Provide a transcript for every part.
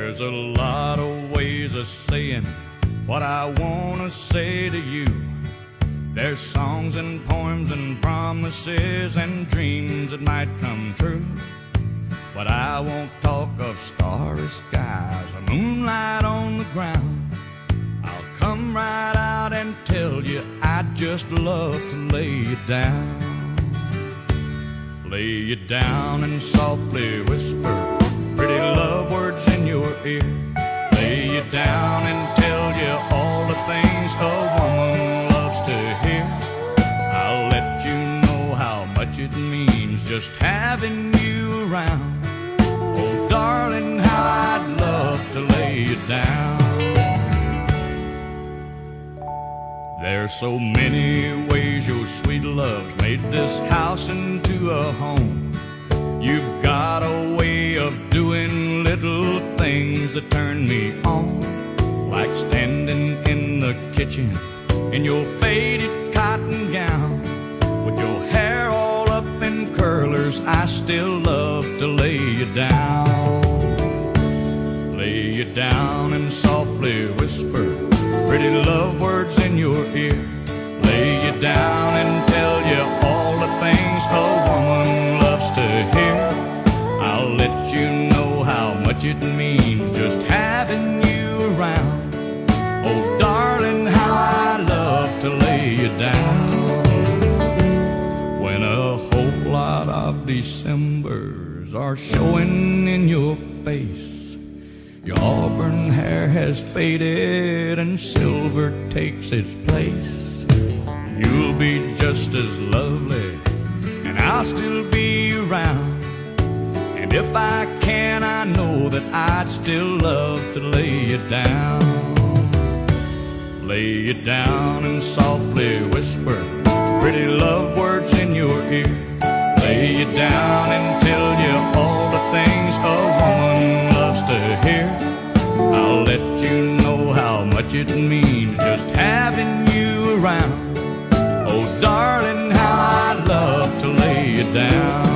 There's a lot of ways of saying what I want to say to you. There's songs and poems and promises and dreams that might come true. But I won't talk of starry skies or moonlight on the ground. I'll come right out and tell you I'd just love to lay you down. Lay you down and softly whisper pretty love words in your ear. Lay you down and tell you all the things a woman loves to hear. I'll let you know how much it means just having you around. Oh, darling, how I'd love to lay you down. There's so many ways your sweet love's made this house into a home. You've got a way of doing little things that turn me on, like standing in the kitchen in your faded cotton gown, with your hair all up in curlers. I still love to lay you down. Lay you down and softly whisper pretty love words in your ear. Lay you down and tell you all the things a woman loves to hear. I'll let you know how much it means just having you around. Oh, darling, how I love to lay you down. When a whole lot of Decembers are showing in your face, your auburn hair has faded and silver takes its place. You'll be just as lovely and I'll still be around. And if I can, I know that I'd still love to lay you down. Lay you down and softly whisper pretty love words in your ear. Lay you down and tell you all the things a woman loves to hear. I'll let you know how much it means just having you around. Oh, darling, how I'd love to lay you down.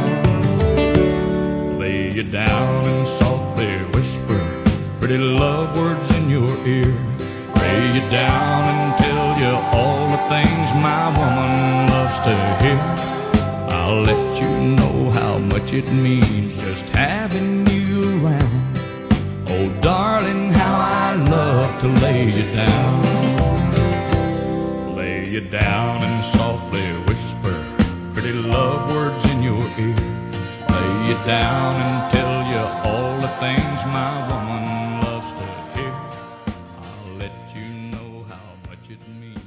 Lay you down and softly whisper pretty love words in your ear. Lay you down and tell you all the things my woman loves to hear. I'll let you know how much it means just having you around. Oh, darling, how I love to lay you down. Lay you down and softly whisper pretty love words in your ear. Lay you down and tell you all the things my woman loves to hear. I'll let you know how much it means.